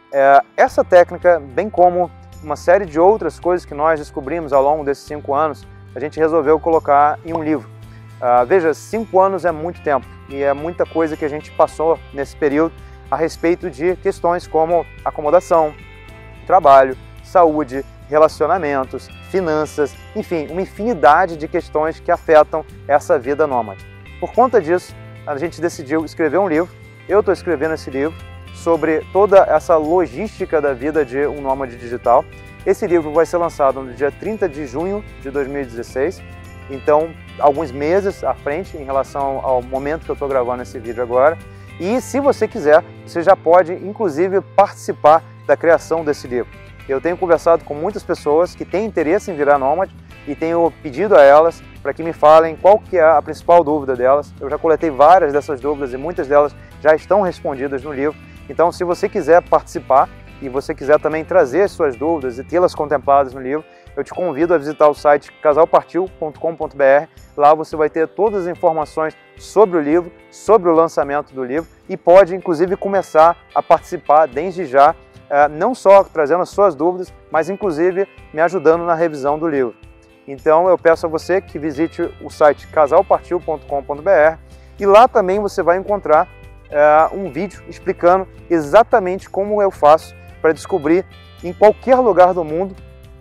Essa técnica, bem como uma série de outras coisas que nós descobrimos ao longo desses 5 anos, a gente resolveu colocar em um livro. Veja, 5 anos é muito tempo e é muita coisa que a gente passou nesse período a respeito de questões como acomodação, trabalho, saúde, relacionamentos, finanças, enfim, uma infinidade de questões que afetam essa vida nômade. Por conta disso, a gente decidiu escrever um livro, eu estou escrevendo esse livro, sobre toda essa logística da vida de um nômade digital. Esse livro vai ser lançado no dia 30 de junho de 2016, então alguns meses à frente em relação ao momento que eu estou gravando esse vídeo agora. E se você quiser, você já pode inclusive participar da criação desse livro. Eu tenho conversado com muitas pessoas que têm interesse em virar nômade e tenho pedido a elas para que me falem qual que é a principal dúvida delas. Eu já coletei várias dessas dúvidas e muitas delas já estão respondidas no livro. Então, se você quiser participar e você quiser também trazer as suas dúvidas e tê-las contempladas no livro, eu te convido a visitar o site casalpartiu.com.br. Lá você vai ter todas as informações sobre o livro, sobre o lançamento do livro e pode, inclusive, começar a participar desde já, não só trazendo as suas dúvidas, mas, inclusive, me ajudando na revisão do livro. Então, eu peço a você que visite o site casalpartiu.com.br e lá também você vai encontrar um vídeo explicando exatamente como eu faço para descobrir em qualquer lugar do mundo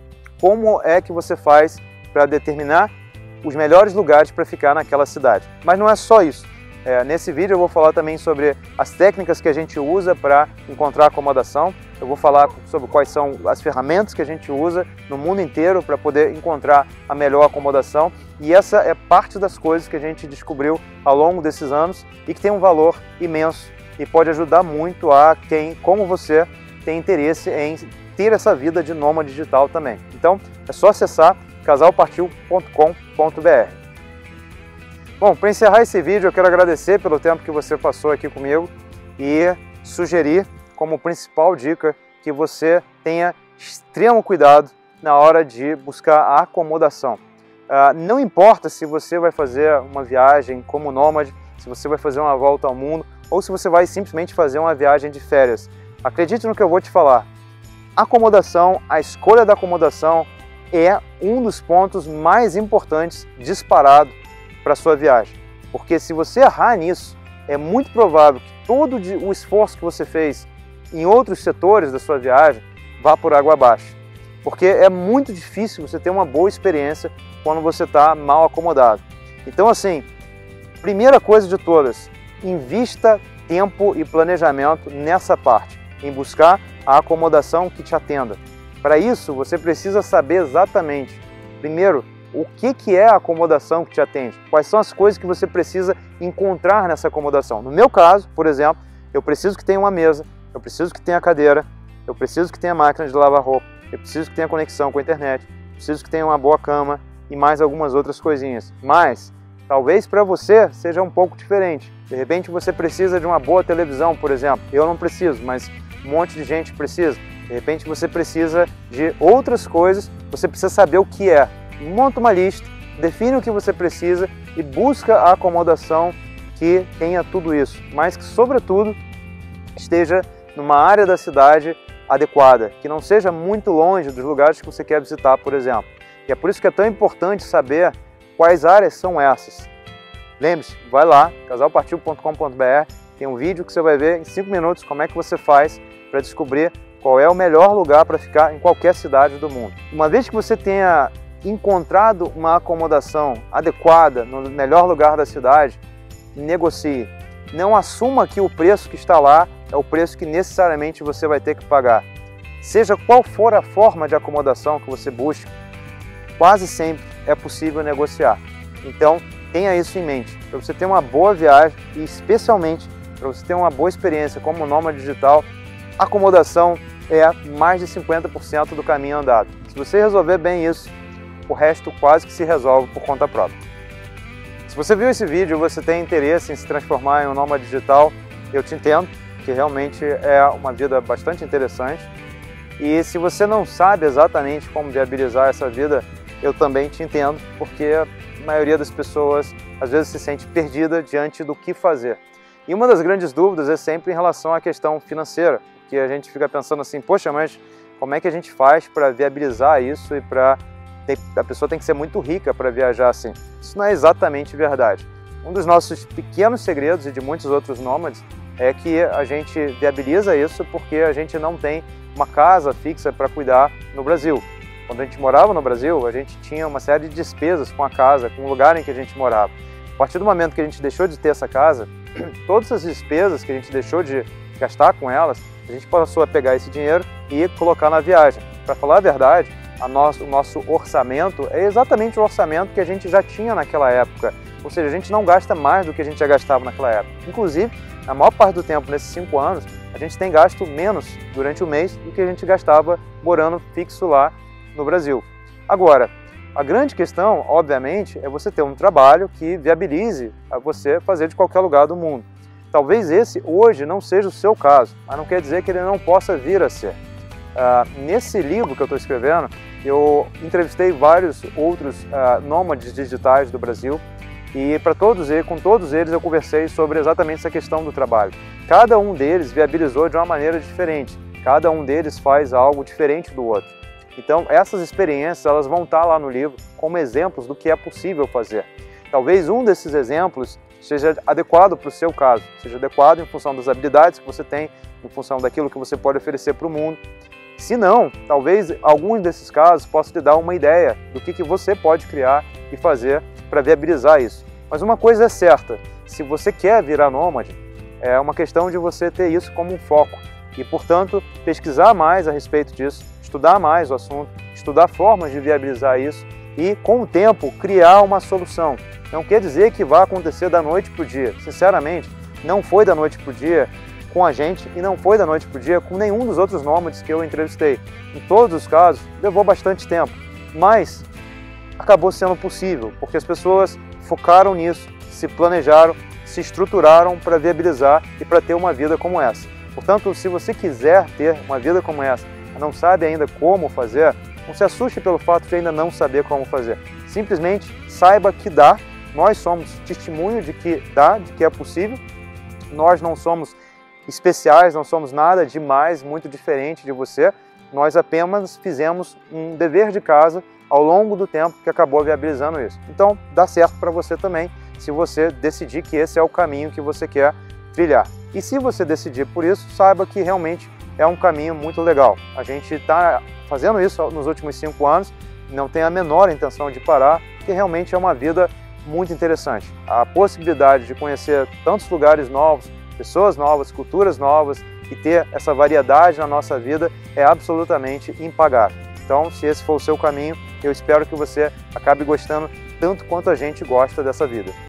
como é que você faz para determinar os melhores lugares para ficar naquela cidade. Mas não é só isso. Nesse vídeo eu vou falar também sobre as técnicas que a gente usa para encontrar acomodação. Eu vou falar sobre quais são as ferramentas que a gente usa no mundo inteiro para poder encontrar a melhor acomodação. E essa é parte das coisas que a gente descobriu ao longo desses anos e que tem um valor imenso e pode ajudar muito a quem, como você, tem interesse em ter essa vida de nômade digital também. Então, é só acessar casalpartiu.com.br. Bom, para encerrar esse vídeo, eu quero agradecer pelo tempo que você passou aqui comigo e sugerir como principal dica que você tenha extremo cuidado na hora de buscar a acomodação. Não importa se você vai fazer uma viagem como nômade, se você vai fazer uma volta ao mundo ou se você vai simplesmente fazer uma viagem de férias. Acredite no que eu vou te falar. Acomodação, a escolha da acomodação é um dos pontos mais importantes disparado para a sua viagem. Porque se você errar nisso, é muito provável que todo o esforço que você fez em outros setores da sua viagem vá por água abaixo. Porque é muito difícil você ter uma boa experiência quando você está mal acomodado. Então, assim, primeira coisa de todas, invista tempo e planejamento nessa parte, em buscar a acomodação que te atenda. Para isso, você precisa saber exatamente, primeiro, o que é a acomodação que te atende, quais são as coisas que você precisa encontrar nessa acomodação. No meu caso, por exemplo, eu preciso que tenha uma mesa, eu preciso que tenha cadeira, eu preciso que tenha máquina de lavar roupa, eu preciso que tenha conexão com a internet, eu preciso que tenha uma boa cama e mais algumas outras coisinhas. Mas, talvez para você seja um pouco diferente. De repente você precisa de uma boa televisão, por exemplo. Eu não preciso, mas um monte de gente precisa. De repente você precisa de outras coisas, você precisa saber o que é. Monta uma lista, define o que você precisa e busca a acomodação que tenha tudo isso, mas que, sobretudo, esteja numa área da cidade adequada, que não seja muito longe dos lugares que você quer visitar, por exemplo. E é por isso que é tão importante saber quais áreas são essas. Lembre-se, vai lá, casalpartiu.com.br, tem um vídeo que você vai ver em 5 minutos como é que você faz para descobrir qual é o melhor lugar para ficar em qualquer cidade do mundo. Uma vez que você tenha encontrado uma acomodação adequada no melhor lugar da cidade, negocie. Não assuma que o preço que está lá é o preço que necessariamente você vai ter que pagar. Seja qual for a forma de acomodação que você busque, quase sempre é possível negociar. Então, tenha isso em mente. Para você ter uma boa viagem e especialmente para você ter uma boa experiência como nômade digital, acomodação é mais de 50% do caminho andado. Se você resolver bem isso, o resto quase que se resolve por conta própria. Se você viu esse vídeo e você tem interesse em se transformar em um nômade digital, eu te entendo, que realmente é uma vida bastante interessante. E se você não sabe exatamente como viabilizar essa vida, eu também te entendo, porque a maioria das pessoas às vezes se sente perdida diante do que fazer. E uma das grandes dúvidas é sempre em relação à questão financeira, que a gente fica pensando assim, poxa, mas como é que a gente faz para viabilizar isso e a pessoa tem que ser muito rica para viajar assim? Isso não é exatamente verdade. Um dos nossos pequenos segredos e de muitos outros nômades é que a gente viabiliza isso porque a gente não tem uma casa fixa para cuidar no Brasil. Quando a gente morava no Brasil, a gente tinha uma série de despesas com a casa, com o lugar em que a gente morava. A partir do momento que a gente deixou de ter essa casa, todas as despesas que a gente deixou de gastar com elas, a gente passou a pegar esse dinheiro e colocar na viagem. Para falar a verdade, o nosso orçamento é exatamente o orçamento que a gente já tinha naquela época. Ou seja, a gente não gasta mais do que a gente já gastava naquela época. Inclusive, a maior parte do tempo, nesses 5 anos, a gente tem gasto menos durante o mês do que a gente gastava morando fixo lá no Brasil. Agora, a grande questão, obviamente, é você ter um trabalho que viabilize a você fazer de qualquer lugar do mundo. Talvez esse hoje não seja o seu caso, mas não quer dizer que ele não possa vir a ser. Nesse livro que eu estou escrevendo, eu entrevistei vários outros nômades digitais do Brasil e com todos eles eu conversei sobre exatamente essa questão do trabalho. Cada um deles viabilizou de uma maneira diferente, cada um deles faz algo diferente do outro. Então essas experiências elas vão estar lá no livro como exemplos do que é possível fazer. Talvez um desses exemplos seja adequado para o seu caso, seja adequado em função das habilidades que você tem, em função daquilo que você pode oferecer para o mundo. Se não, talvez alguns desses casos possam te dar uma ideia do que você pode criar e fazer para viabilizar isso. Mas uma coisa é certa, se você quer virar nômade, é uma questão de você ter isso como um foco e, portanto, pesquisar mais a respeito disso, estudar mais o assunto, estudar formas de viabilizar isso e, com o tempo, criar uma solução. Não quer dizer que vai acontecer da noite para o dia. Sinceramente, não foi da noite para o dia com a gente e não foi da noite para o dia com nenhum dos outros nômades que eu entrevistei. Em todos os casos, levou bastante tempo, mas acabou sendo possível, porque as pessoas focaram nisso, se planejaram, se estruturaram para viabilizar e para ter uma vida como essa. Portanto, se você quiser ter uma vida como essa, não sabe ainda como fazer, não se assuste pelo fato de ainda não saber como fazer. Simplesmente saiba que dá, nós somos testemunho de que dá, de que é possível, nós não somos especiais, não somos nada demais, muito diferente de você, nós apenas fizemos um dever de casa ao longo do tempo que acabou viabilizando isso. Então, dá certo para você também, se você decidir que esse é o caminho que você quer trilhar. E se você decidir por isso, saiba que realmente é um caminho muito legal. A gente está fazendo isso nos últimos 5 anos, não tem a menor intenção de parar, porque realmente é uma vida muito interessante. A possibilidade de conhecer tantos lugares novos, pessoas novas, culturas novas e ter essa variedade na nossa vida é absolutamente impagável. Então, se esse for o seu caminho, eu espero que você acabe gostando tanto quanto a gente gosta dessa vida.